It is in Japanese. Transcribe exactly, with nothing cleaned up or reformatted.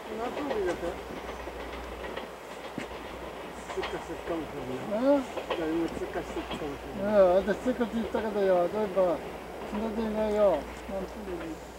通過するかもしれない。うん。誰も通過していくかもしれない。うん、私通過していったけどよ、例えば、砂でいないよ。なんていうの。